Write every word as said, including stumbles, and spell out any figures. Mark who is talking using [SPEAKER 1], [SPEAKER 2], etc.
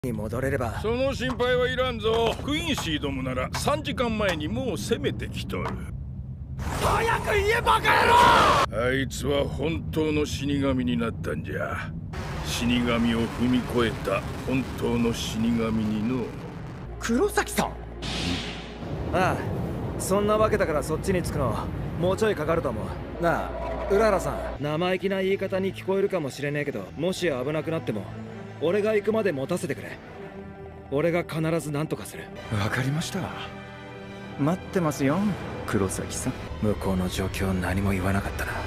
[SPEAKER 1] に戻れれば。
[SPEAKER 2] その心配はいらんぞ。クインシーどもならさんじかんまえにもう攻めてきとる。
[SPEAKER 1] 早く言えバカ野郎。
[SPEAKER 2] あいつは本当の死神になったんじゃ。死神を踏み越えた本当の死神にの。
[SPEAKER 1] 黒崎さん。ああ、そんなわけだからそっちに着くのもうちょいかかると思う。なあうららさん、生意気な言い方に聞こえるかもしれねえけど、もし危なくなっても俺が行くまで持たせてくれ。俺が必ず何とかする。
[SPEAKER 3] わかりました。待ってますよ黒崎さん。
[SPEAKER 1] 向こうの状況何も言わなかったな。